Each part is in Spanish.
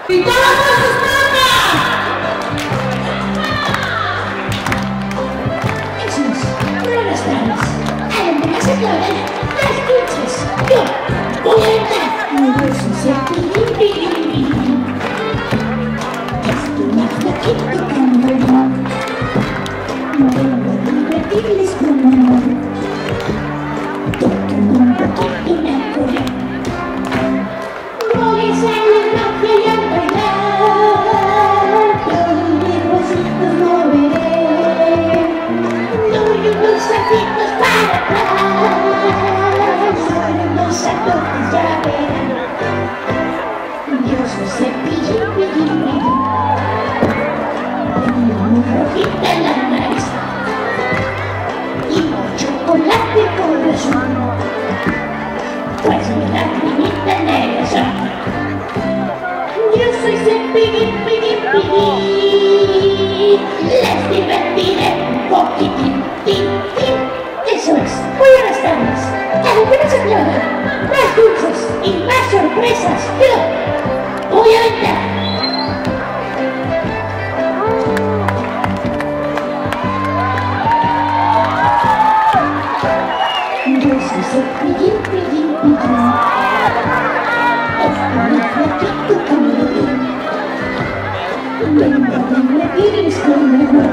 ¡Y todas sus manos! Jesús, buenas tardes. A donde más aclaran las dulces. Yo voy a entrar. Mi beso se pide. Estoy más flaquito que un bebé. No vengo a divertirles con amor. Toquen un poquito me acuerdo. Voy a salir magia y al bailar. Todos mis huesitos moveré. Doy unos saltitos para atrás. Doy unos saltotes, ya verán. Yo soy Cepillín, pillín, pillín. Tengo muy rojita en la nariz y mucho chocolate corazón. Pues mi lagrimita negra son. Yo soy Cepillín, pillín, pillín. Les divertiré un poquitín, tin, tin. Eso es. Buenas tardes. Algunas aclaran más dulces y más sorpresas. Yo voy a entrar. Yo soy Cepillín, pillín, pillín. Estoy muy flaquito como bebé. Vengo a divertirles con mi amor.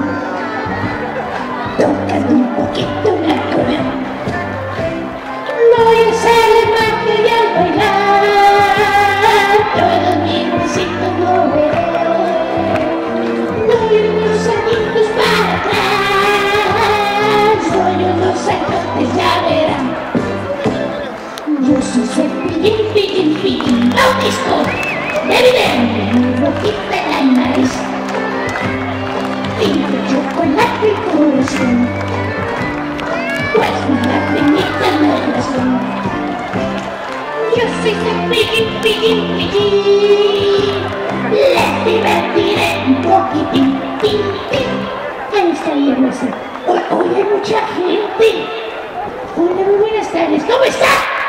Tocando un poquito mi acordeón. Voy a hacerle magia y al bailar. Todos mis huesitos moveré. Doy unos saltitos para atrás. Doy unos saltotes, ya verán. Yo soy Cepillín, pillín, pillín. Un disco de video muy rojita en la nariz. Tengo chocolate y corazón. Pues mi lagrimita negra son. Yo soy Cepillín, pillín, pillín. Les divertiré un poquitín, tin, tin. Ahí está Hoy hay mucha gente. Hola, muy buenas tardes. ¿Cómo está?